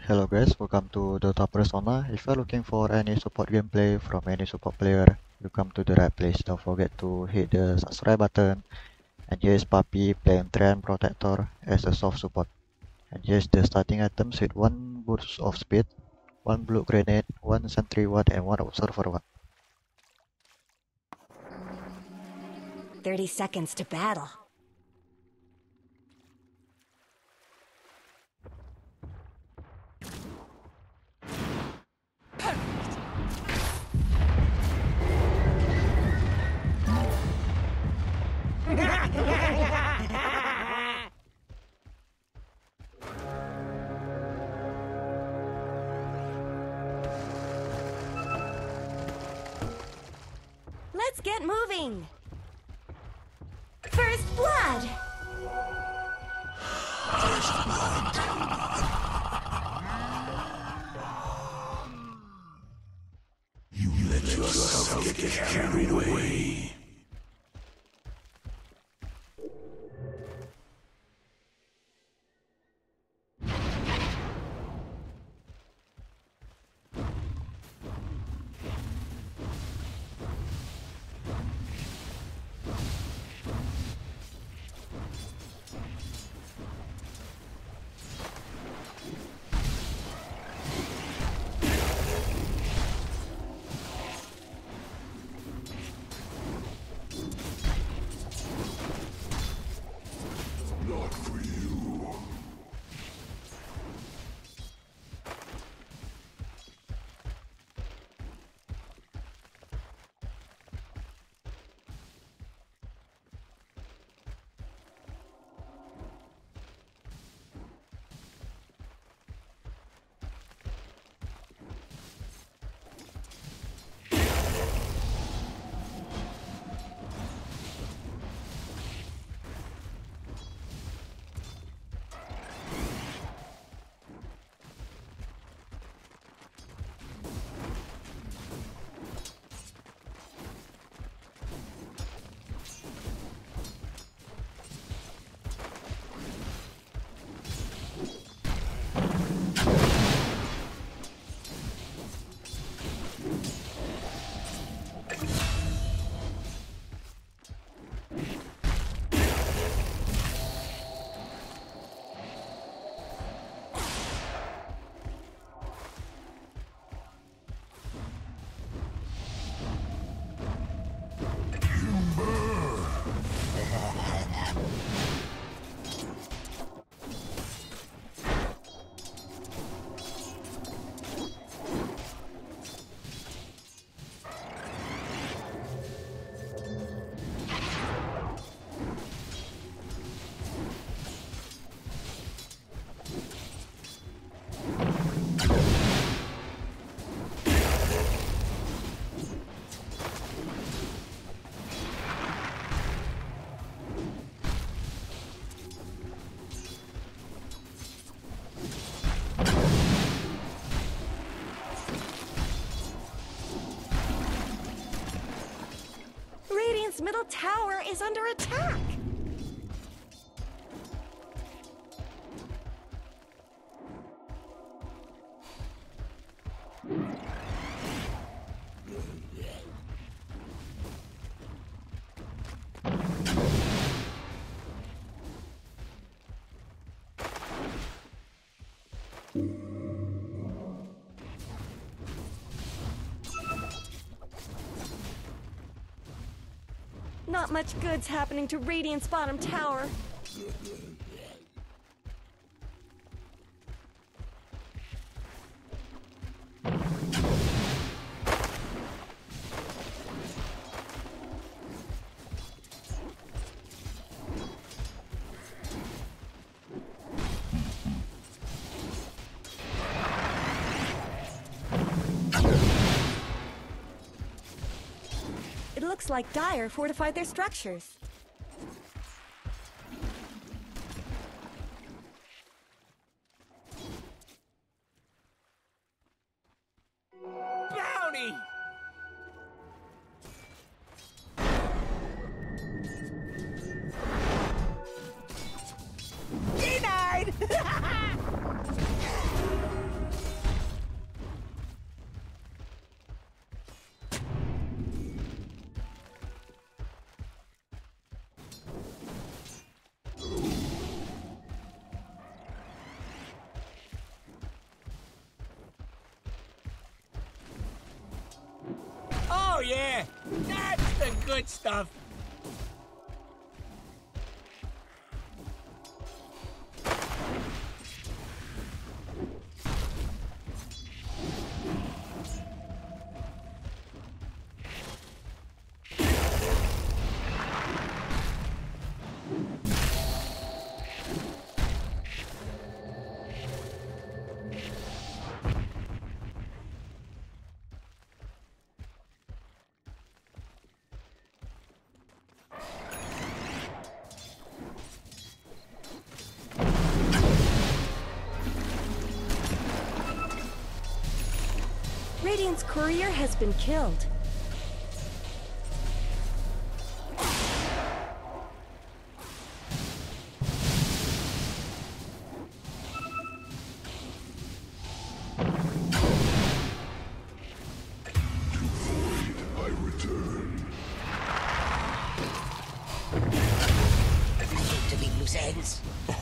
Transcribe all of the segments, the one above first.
Hello guys, welcome to Dota Persona. If you're looking for any support gameplay from any support player, you come to the right place. Don't forget to hit the subscribe button. And here's Puppy playing Treant Protector as a soft support. And here's the starting items with 1 burst of speed, 1 blue grenade, 1 sentry ward, and 1 observer ward. 30 seconds to battle. Let's get moving! First blood! You let yourself get carried away. Not for you. Radiant's middle tower is under attack! Not much good's happening to Radiant's bottom tower. It looks like Dire fortified their structures. Bounty! Denied! yeah! That's the good stuff! Radiant's courier has been killed. I return. You seem to be loose ends.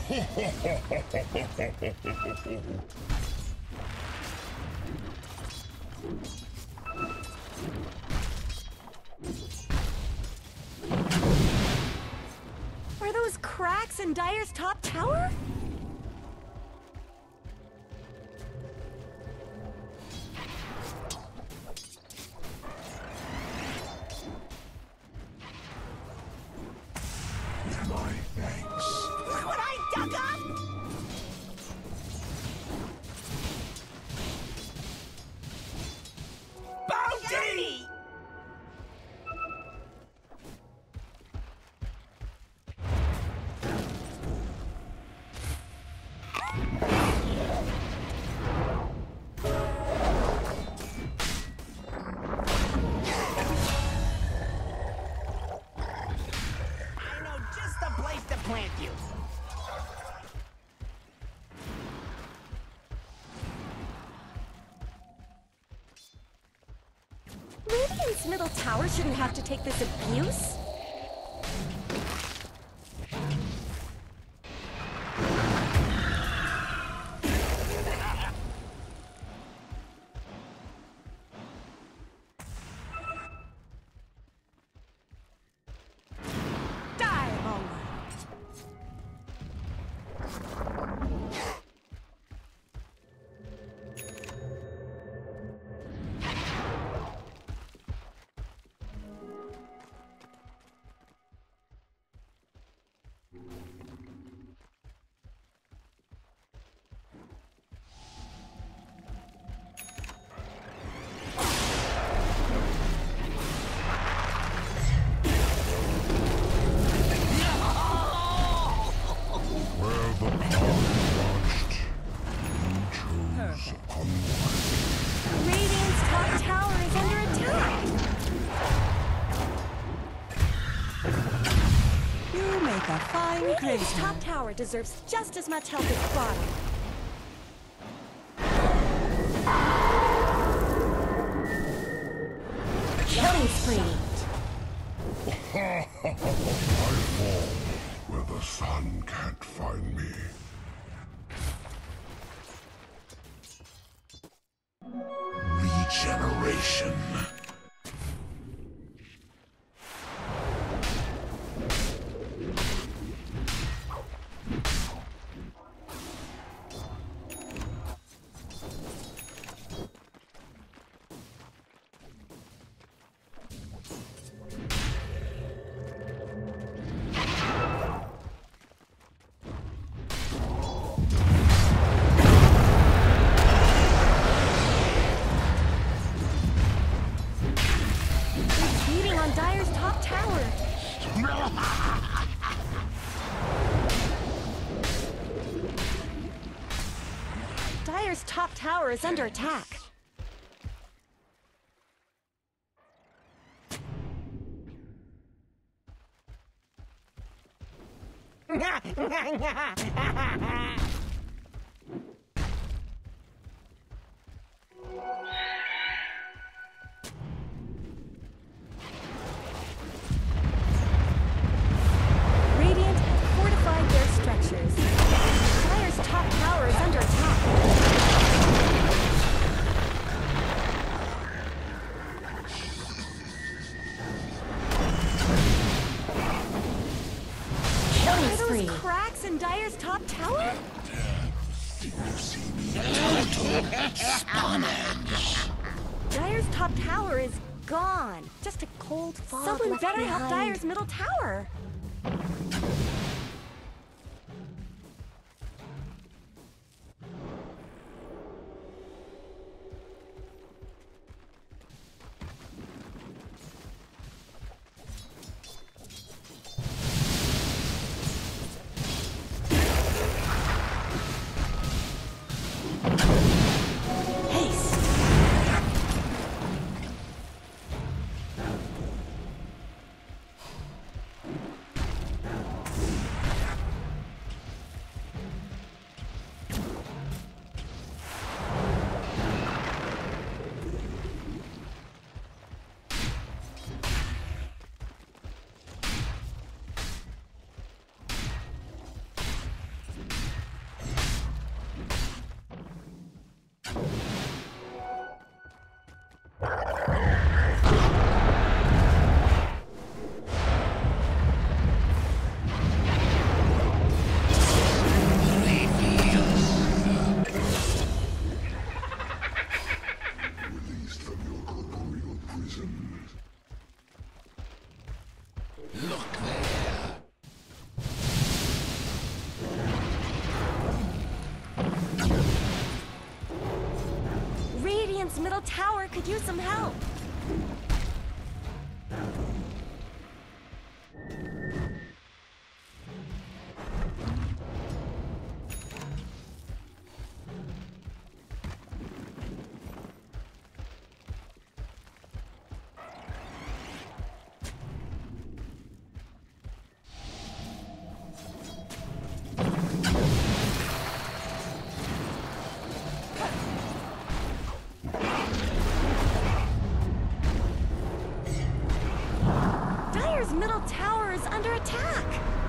Are those cracks in Dire's top tower? My thanks. Look what I dug up! Bounty! I know just the place to plant you. Radiant's middle tower shouldn't have to take this abuse. Die, Homer. Where the power launched, you chose unwisely. Radiant's top tower is under attack. You make a fine Radiant's craftsman. top tower deserves just as much help as bottom. Killing spree. I fall where the sun can't find me. Regeneration. Beating on Dire's top tower. Dire's top tower is under attack. Radiant have fortified their structures. Dire's top tower is under attack. Sponge. Dire's top tower is gone. Just a cold fog Someone left better help behind. Dire's middle tower. Released from your corporeal prison. Look there. Radiant's middle tower could use some help. Dire's middle tower is under attack.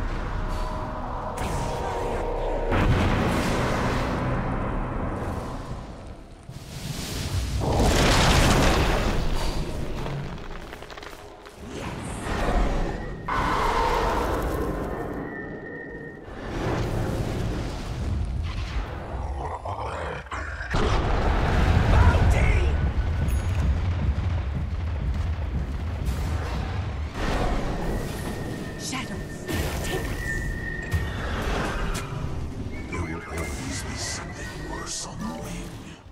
Bounty! Shadows, take us. There will always be something worse on the wing.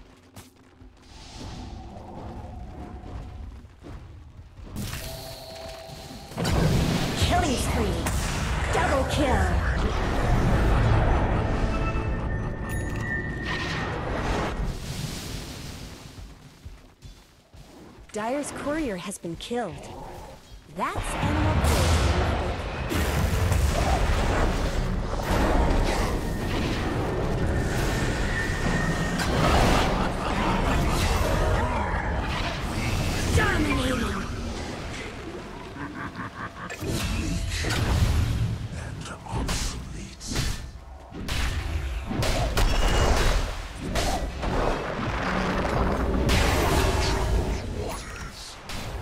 Killing spree. Double kill. Dire's courier has been killed. That's animal cruelty in my book. Dominating. And obsolete. Troubled waters.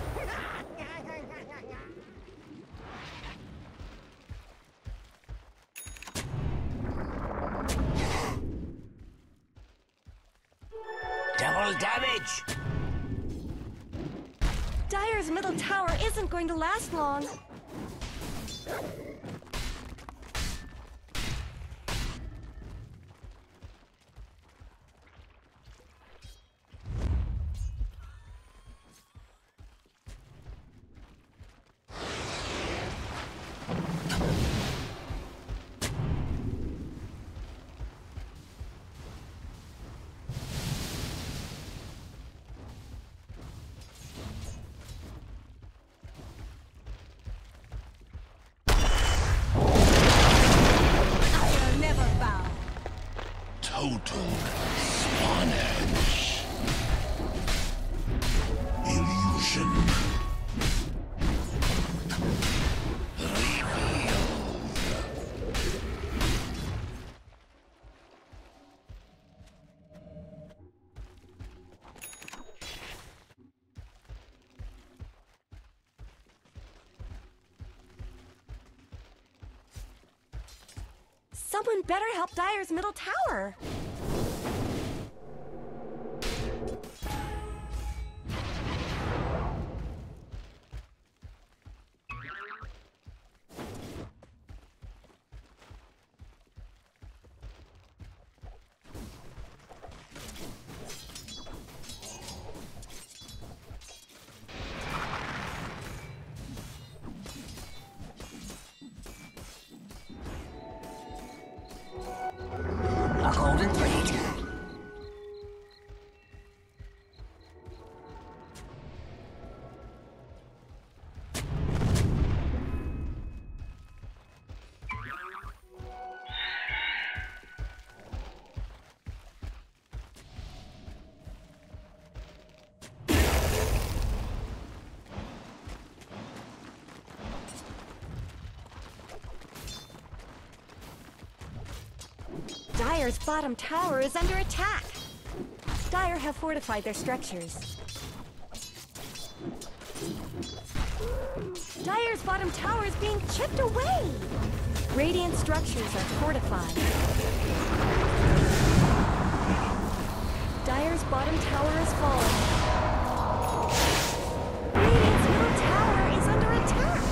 Double damage. Dire's middle tower isn't going to last long. I'll never bow. Total spawnage. Illusion. Someone better help Dire's middle tower. Dire's bottom tower is under attack. Dire have fortified their structures. Dire's bottom tower is being chipped away. Radiant structures are fortified. Dire's bottom tower is falling. Radiant's middle tower is under attack.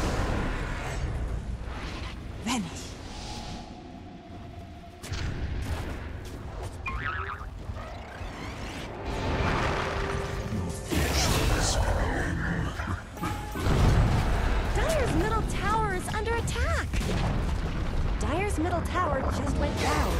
Vanish. Dire's middle tower is under attack. Dire's middle tower just went down.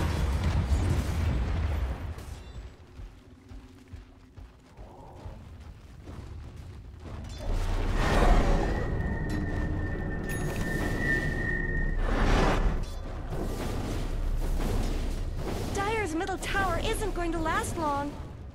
Dire's middle tower isn't going to last long.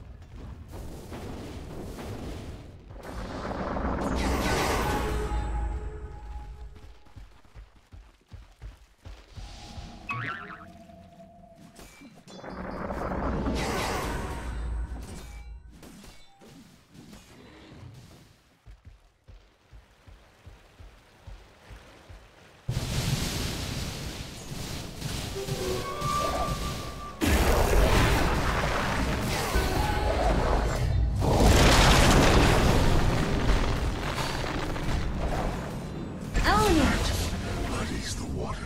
Muddies the water.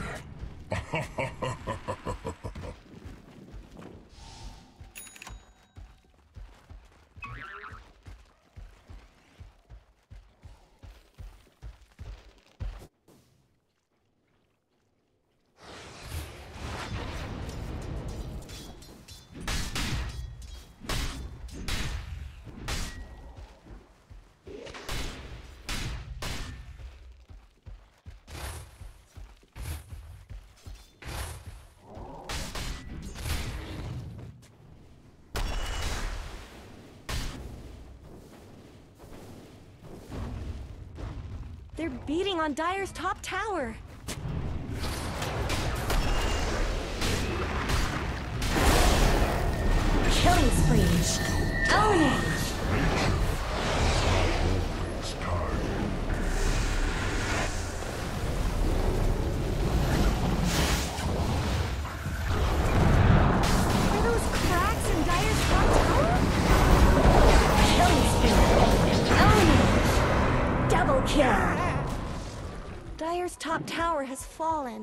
They're beating on Dire's top tower. Killing spree. Own it! It's time. Are those cracks in Dire's top tower? Killing spree. Own it! Double kill! Dire's top tower has fallen.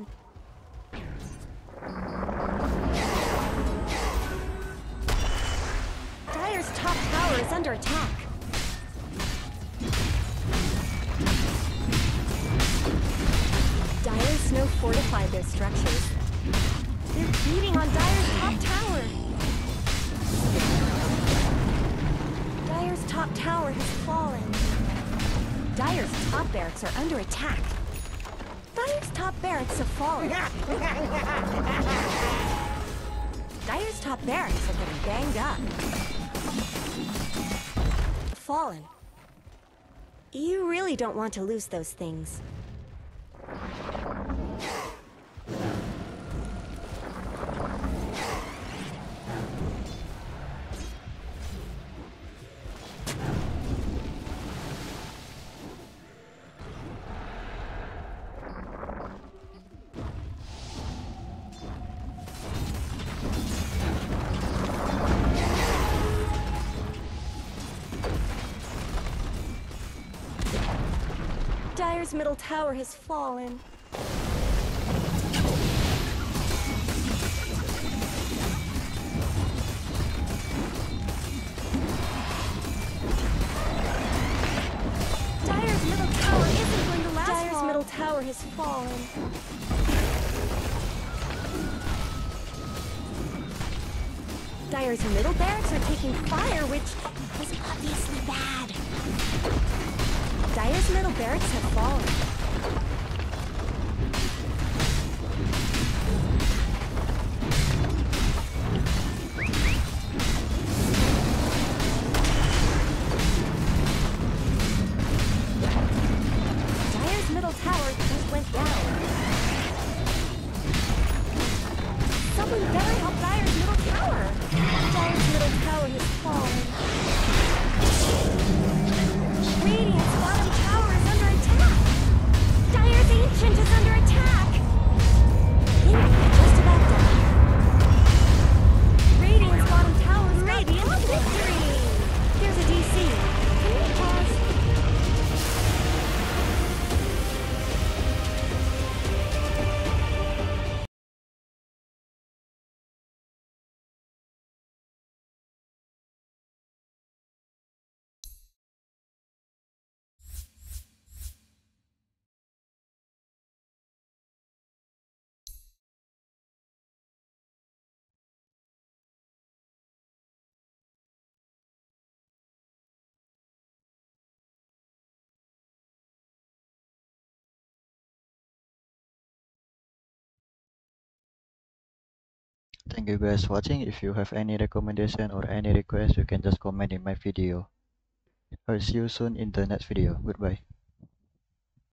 Dire's top tower is under attack. Dire's snow fortified their structures. They're beating on Dire's top tower. Dire's top tower has fallen. Dire's top barracks are under attack. Dire's top barracks have fallen. Dire's top barracks are getting banged up. Fallen. You really don't want to lose those things. Dire's middle tower has fallen. Dire's middle tower isn't going to last long. Dire's middle tower has fallen. Dire's middle barracks are taking fire, which is obviously bad. Dire's middle barracks have fallen. Dire's middle tower just went down. Someone better help Dire Thank you guys for watching. If you have any recommendation or any request, you can just comment in my video. I'll see you soon in the next video. Goodbye.